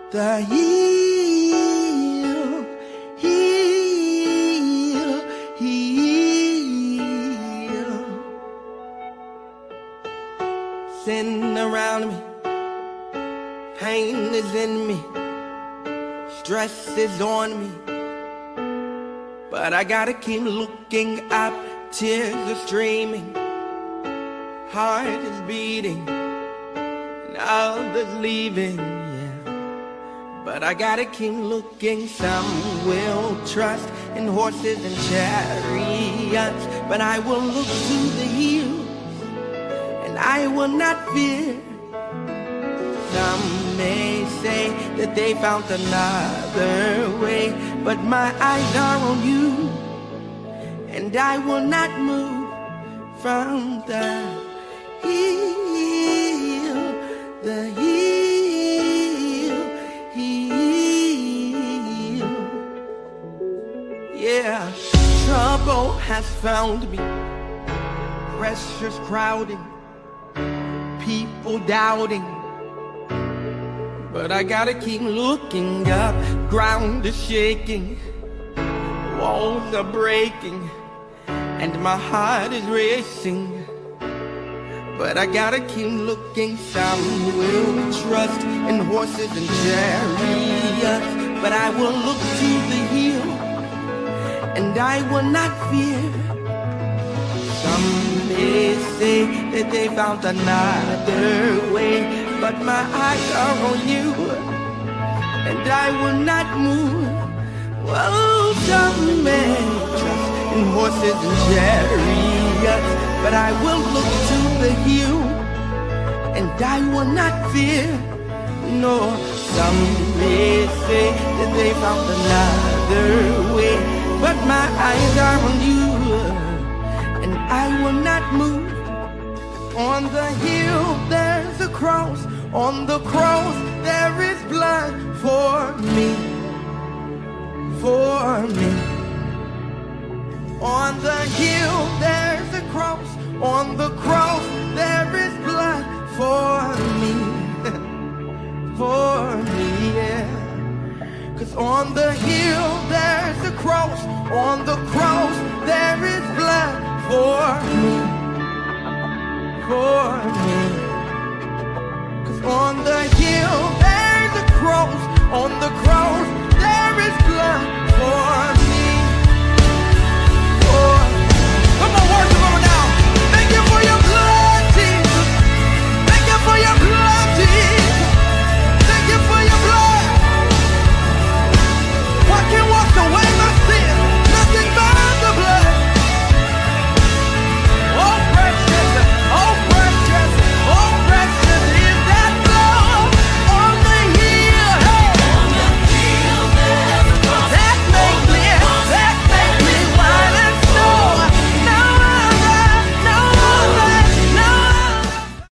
the heel, heel, heel. Sin around me, pain is in me, stress is on me, but I gotta keep looking up. Tears are streaming, heart is beating, and others leaving, yeah. But I gotta keep looking. Some will trust in horses and chariots, but I will look to the hills, and I will not fear. Some may say that they found another way, but my eyes are on you, and I will not move from the hill, the hill, hill. Yeah, trouble has found me, pressure's crowding, people doubting, but I gotta keep looking up. Ground is shaking, walls are breaking, and my heart is racing, but I gotta keep looking. Some will trust in horses and chariots, but I will look to the hill, and I will not fear. Some may say that they found another way, but my eyes are on you, and I will not move. Oh, some may trust in horses and chariots, but I will look to the hill, and I will not fear. No, some may say that they found another way, but my eyes are on you, and I will not move. On the hill there's a cross, on the cross there is blood for me, for me. On the hill there's a cross, on the cross there is blood for me, for me, yeah. 'Cause on the hill there's a cross, on the cross there is blood for me, for me. 'Cause on the hill there's a cross, on the cross